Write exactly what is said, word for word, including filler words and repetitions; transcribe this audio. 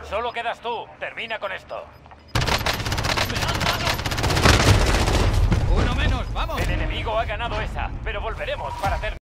Solo quedas tú. Termina con esto. ¡Me han dado! ¡Uno menos! ¡Vamos! El enemigo ha ganado esa, pero volveremos para terminar.